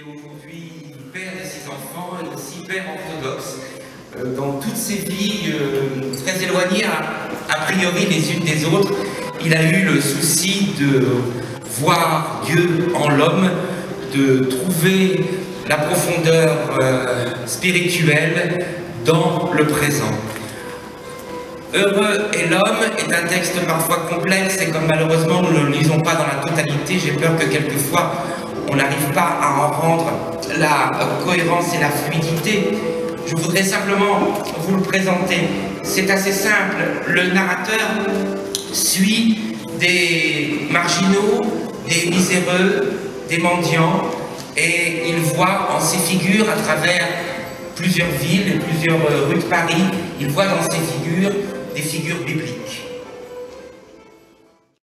aujourd'hui père de ses enfants et aussi père orthodoxe. Dans toutes ses vies très éloignées a priori les unes des autres, il a eu le souci de voir Dieu en l'homme, de trouver la profondeur spirituelle dans le présent. Heureux est l'homme est un texte parfois complexe et comme malheureusement nous ne le lisons pas dans la totalité, j'ai peur que quelquefois on n'arrive pas à en rendre la cohérence et la fluidité. Je voudrais simplement vous le présenter. C'est assez simple. Le narrateur suit des marginaux, des miséreux, des mendiants, et il voit en ces figures, à travers plusieurs villes et plusieurs rues de Paris, il voit dans ces figures des figures bibliques.